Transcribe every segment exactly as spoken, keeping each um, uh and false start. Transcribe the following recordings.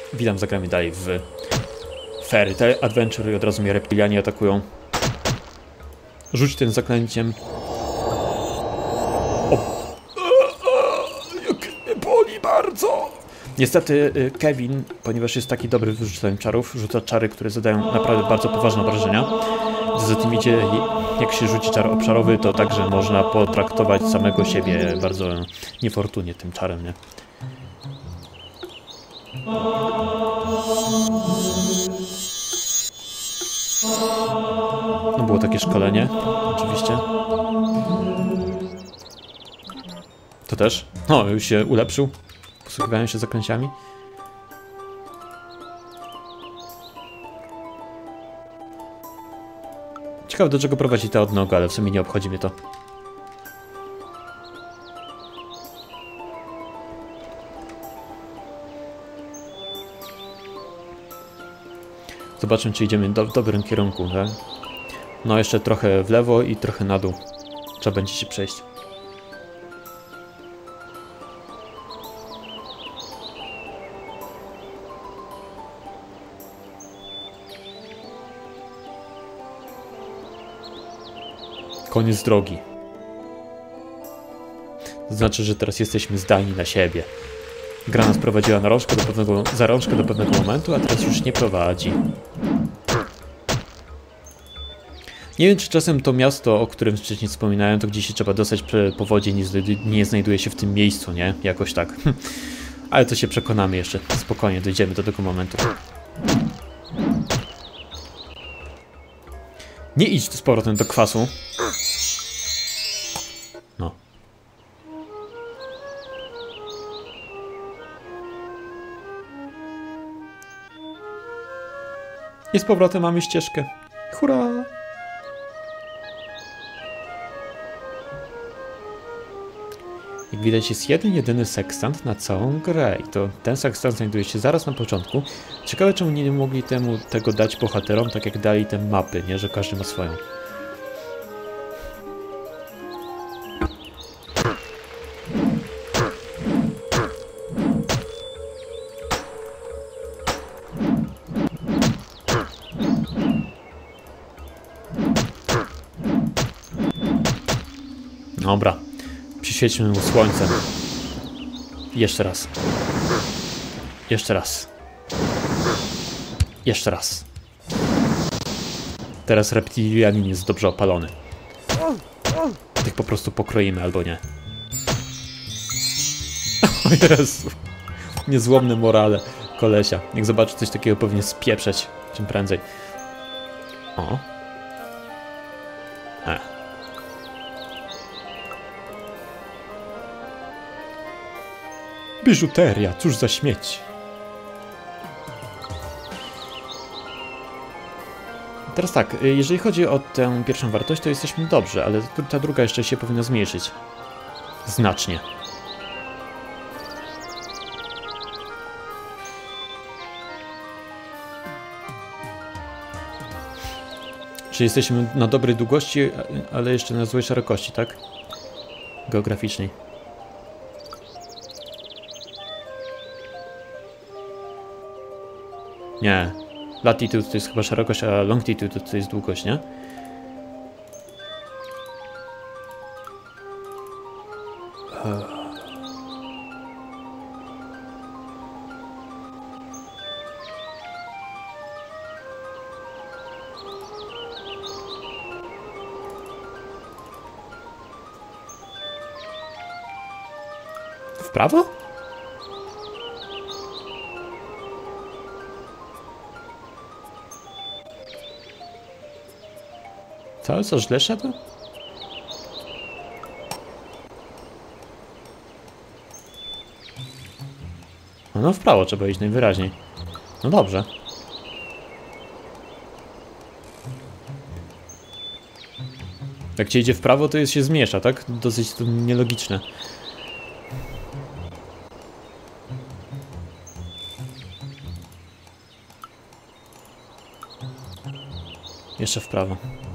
Witam, zagramy dalej w Fairy Tail Adventure i od razu mnie reptilianie atakują. Rzuć tym zaklęciem. O! Jak mnie boli bardzo! Niestety Kevin, ponieważ jest taki dobry w rzucaniu czarów, rzuca czary, które zadają naprawdę bardzo poważne obrażenia. Za tym idzie, jak się rzuci czar obszarowy, to także można potraktować samego siebie bardzo niefortunnie tym czarem, nie? No było takie szkolenie, oczywiście. To też? No, już się ulepszył. Posługiwałem się zaklęciami. Ciekawe, do czego prowadzi ta odnoga, ale w sumie nie obchodzi mnie to. Zobaczmy, czy idziemy do, w dobrym kierunku, tak? No, jeszcze trochę w lewo i trochę na dół. Trzeba będzie się przejść. Koniec drogi. To znaczy, że teraz jesteśmy zdani na siebie. Gra nas prowadziła na rączkę do pewnego, za rączkę do pewnego momentu, a teraz już nie prowadzi. Nie wiem, czy czasem to miasto, o którym wcześniej wspominałem, to gdzieś się trzeba dostać po wodzie, nie, nie znajduje się w tym miejscu, nie? Jakoś tak. Ale to się przekonamy jeszcze. Spokojnie, dojdziemy do tego momentu. Nie idź z powrotem do kwasu. No. I z powrotem mamy ścieżkę. Hurra! Jak widać, jest jeden, jedyny sekstant na całą grę. I to ten sekstant znajduje się zaraz na początku. Ciekawe, czemu nie mogli temu tego dać bohaterom, tak jak dali te mapy, nie? Że każdy ma swoją. Dobra. Przyświećmy mu słońcem. Jeszcze raz. Jeszcze raz. Jeszcze raz. Teraz reptilianin jest dobrze opalony. Tych po prostu pokroimy, albo nie. O Jezu. Niezłomne morale kolesia. Jak zobaczy coś takiego, powinien spieprzeć czym prędzej. O. E. Biżuteria, cóż za śmieć. Teraz tak, jeżeli chodzi o tę pierwszą wartość, to jesteśmy dobrze, ale ta druga jeszcze się powinna zmniejszyć. Znacznie. Czyli jesteśmy na dobrej długości, ale jeszcze na złej szerokości, tak? Geograficznej. Nie. Latitude to jest chyba szerokość, a longitude to jest długość, nie? W prawo? Co? Co, źle szedł? No, no w prawo trzeba iść najwyraźniej. No dobrze. Jak cię idzie w prawo, to jest się zmiesza, tak? Dosyć to nielogiczne. Jeszcze w prawo.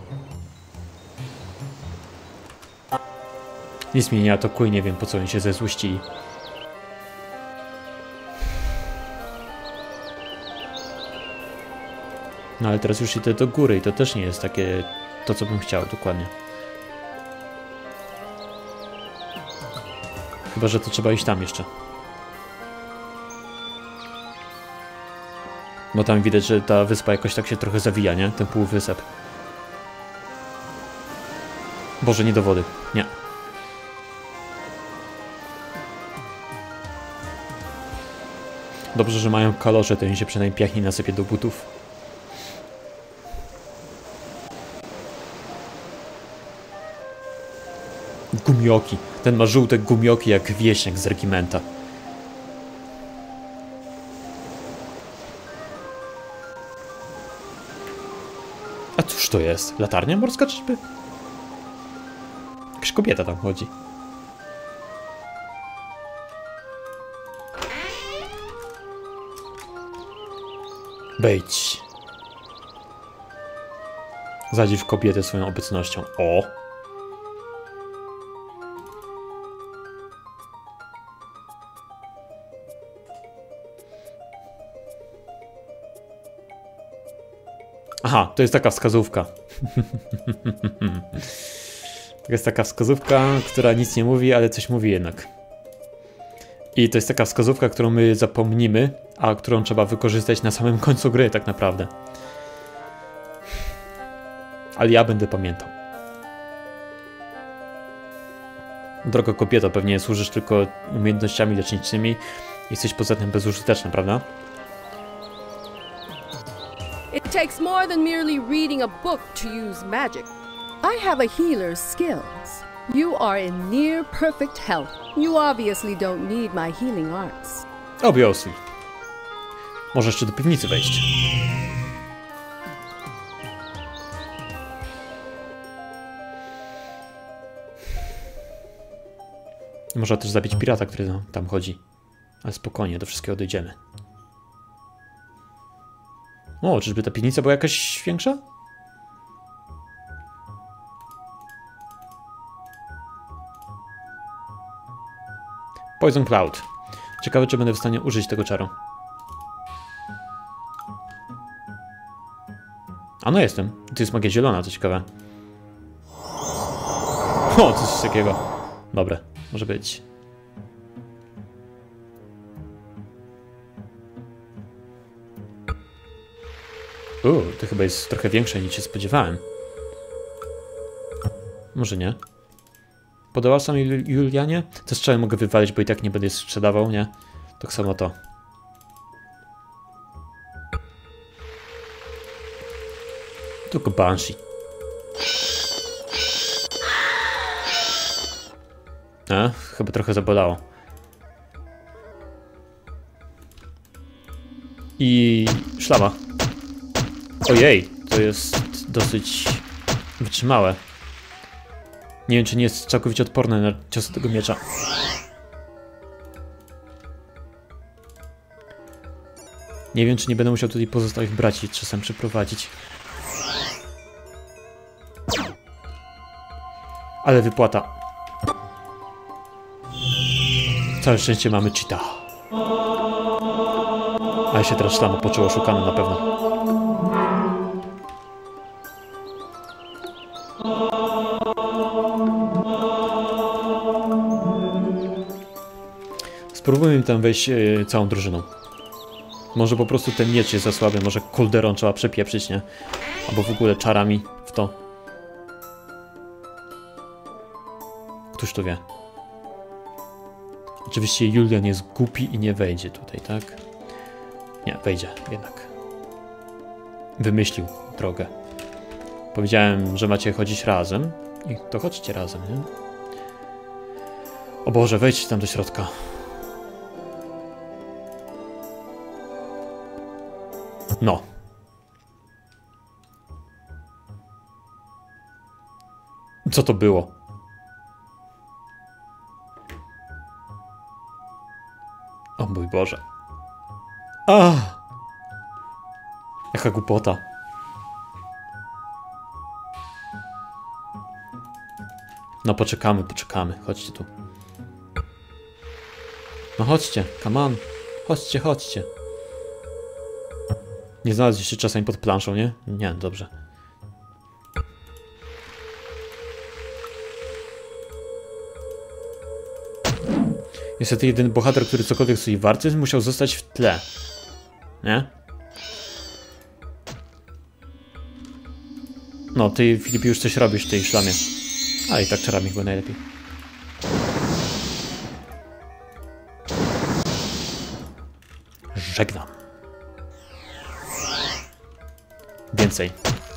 Nic mnie nie atakuje, nie wiem po co oni się zezłościli. No ale teraz już idę do góry i to też nie jest takie to, co bym chciał dokładnie. Chyba że to trzeba iść tam jeszcze. Bo tam widać, że ta wyspa jakoś tak się trochę zawija, nie? Ten półwysep. Boże, nie do wody. Nie. Dobrze, że mają kalosze, to im się przynajmniej piach nie nasypie do butów. Gumioki. Ten ma żółte gumioki jak wieśniak z regimenta. A cóż to jest? Latarnia morska czyżby? Jakaś kobieta tam chodzi. Wejdź. Zadziw kobietę swoją obecnością. O! Aha, to jest taka wskazówka. To jest taka wskazówka, która nic nie mówi, ale coś mówi jednak. I to jest taka wskazówka, którą my zapomnimy, a którą trzeba wykorzystać na samym końcu gry tak naprawdę. Ale ja będę pamiętał. Droga kobieto, pewnie służysz tylko umiejętnościami leczniczymi. Jesteś poza tym bezużyteczna, prawda? It takes more than merely reading a book to use magic. I have a healer's skills. You are in near perfect health. You obviously don't need my healing arts. Obviously. Może jeszcze do piwnicy wejść. Można też zabić pirata, który tam, tam chodzi. Ale spokojnie, do wszystkiego dojdziemy. O, czyżby ta piwnica była jakaś większa? Poison Cloud. Ciekawe, czy będę w stanie użyć tego czaru. A no jestem. To jest magia zielona, co ciekawe. O, coś takiego. Dobre, może być. Uuu, to chyba jest trochę większe niż się spodziewałem. Może nie. Podobał sam Julianie? To strzały mogę wywalić, bo i tak nie będę sprzedawał, nie? Tak samo to. Tylko Banshee. A, chyba trochę zabolało. I szlama. Ojej, to jest dosyć wytrzymałe. Nie wiem, czy nie jest całkowicie odporne na ciosy tego miecza. Nie wiem, czy nie będę musiał tutaj pozostałych braci czasem przeprowadzić. Ale wypłata. Całe szczęście mamy cheata. A się teraz szlama poczuło oszukane na pewno. Spróbujmy tam wejść yy, całą drużyną. Może po prostu ten miecz jest za słaby, może kolderą trzeba przepieprzyć, nie? Albo w ogóle czarami w to. Któż to wie? Oczywiście Julian jest głupi i nie wejdzie tutaj, tak? Nie, wejdzie jednak. Wymyślił drogę. Powiedziałem, że macie chodzić razem i to chodźcie razem, nie? O Boże, wejdźcie tam do środka. No. Co to było? O mój Boże. Ah! Jaka głupota. No poczekamy, poczekamy. Chodźcie tu. No chodźcie, come on. Chodźcie, chodźcie. Nie znaleźliście czasami pod planszą, nie? Nie, dobrze. Niestety jeden bohater, który cokolwiek sobie warty, musiał zostać w tle. Nie? No, ty, Filip, już coś robisz w tej szlamie. A i tak czarami chyba najlepiej. Żegnam. Więcej.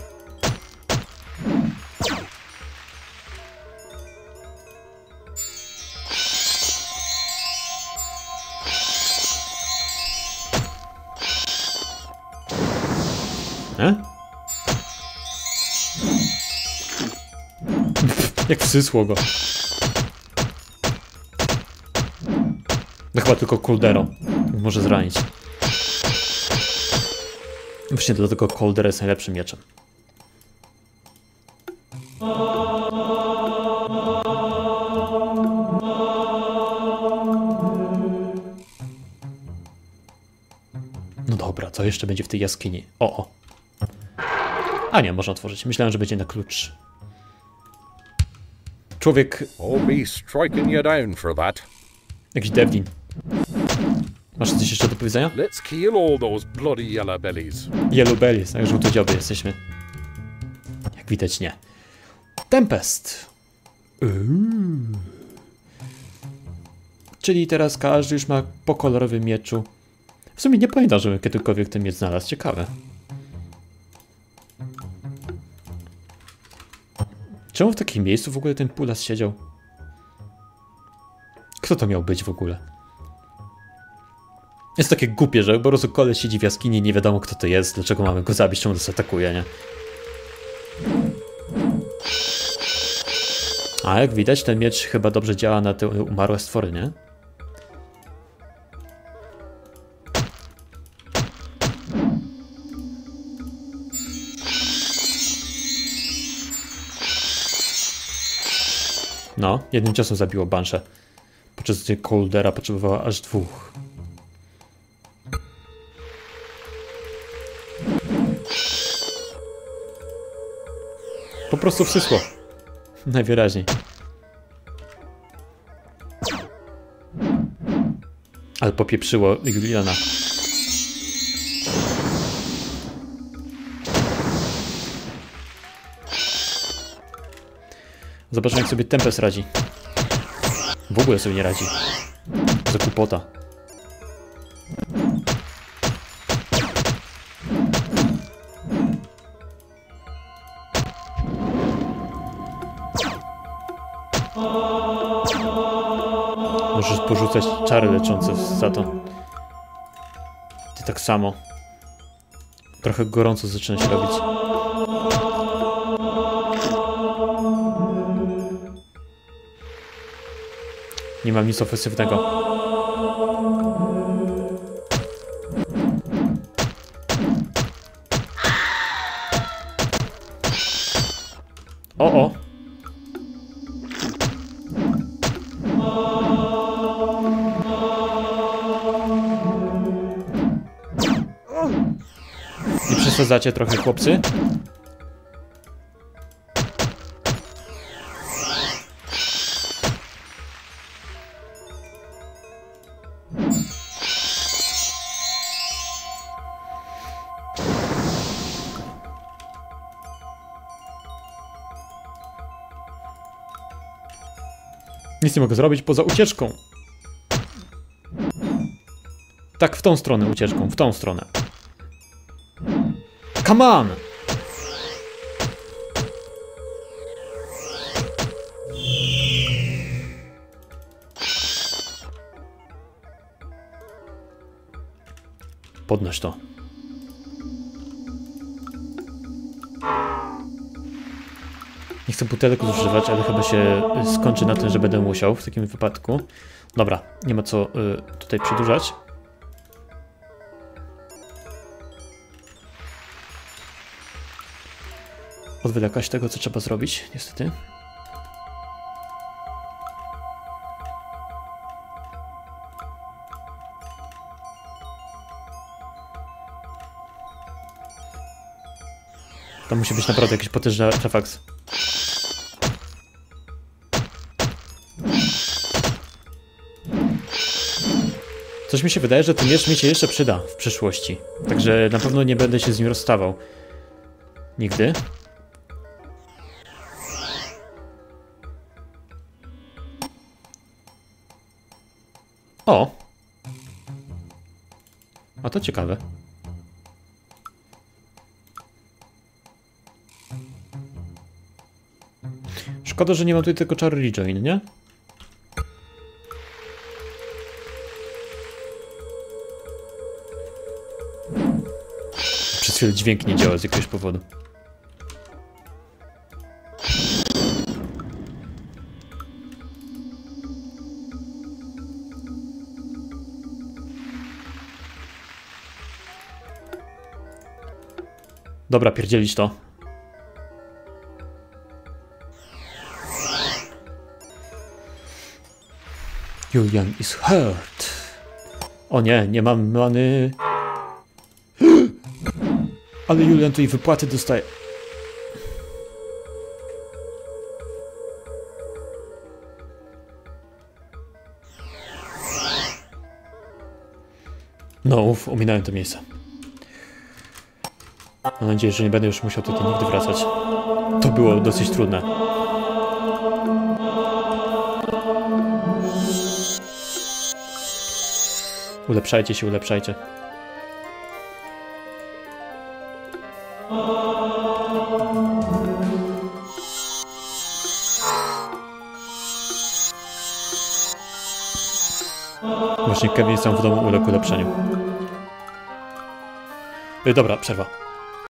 E? Jak wsysło go. No chyba tylko Coldero może zranić. Właśnie dlatego Coldero jest najlepszym mieczem. No dobra, co jeszcze będzie w tej jaskini? O, o. A nie, można otworzyć. Myślałem, że będzie na klucz. Człowiek... I'll be striking you down for that. Jakiś Devlin. Masz coś jeszcze do powiedzenia? Let's kill all those bloody yellow bellies. Yellow Bellies, tak, żółtodzioby jesteśmy. Jak widać, nie. Tempest. Uuu. Czyli teraz każdy już ma po kolorowym mieczu. W sumie nie pamiętam, żebym kiedykolwiek ten miecz znalazł. Ciekawe. Czemu w takim miejscu w ogóle ten Pulas siedział? Kto to miał być w ogóle? Jest takie głupie, że po prostu koleś siedzi w jaskini, nie wiadomo kto to jest, dlaczego mamy go zabić, czemu nas atakuje, nie? A jak widać, ten miecz chyba dobrze działa na te umarłe stwory, nie? No, jednym ciosem zabiło Banshee. Podczas gdy Coldera potrzebowała aż dwóch. Po prostu wsysło. Najwyraźniej. Ale popieprzyło Juliana. Zobaczmy, jak sobie Tempest radzi. W ogóle sobie nie radzi. Za kupota. Możesz porzucać czary leczące za to. Ty tak samo. Trochę gorąco zaczyna się robić. Nie mam nic ofensywnego. O, o. Nie przesadzacie trochę, chłopcy? Nic nie mogę zrobić poza ucieczką. Tak, w tą stronę ucieczką, w tą stronę. Come on! Podnoś to. Nie chcę butelek zużywać, ale chyba się skończy na tym, że będę musiał w takim wypadku. Dobra, nie ma co y, tutaj przedłużać. Odwlekać tego, co trzeba zrobić, niestety. To musi być naprawdę jakiś potężny artefakt. Coś mi się wydaje, że ten miecz mi się jeszcze przyda w przyszłości. Także na pewno nie będę się z nim rozstawał. Nigdy. O! A to ciekawe. Szkoda, że nie mam tutaj tylko czaru rejoin, nie? Przez chwilę dźwięk nie działa z jakiegoś powodu. Dobra, pierdzielić to. Julian is hurt. O nie, nie mam many. Ale Julian tutaj wypłaty dostaje. No, uf, ominąłem to miejsce. Mam nadzieję, że nie będę już musiał tutaj nigdy wracać. To było dosyć trudne. Ulepszajcie się, ulepszajcie. Właśnie Kevin sam w domu uległ ulepszeniu. Dobra, przerwa.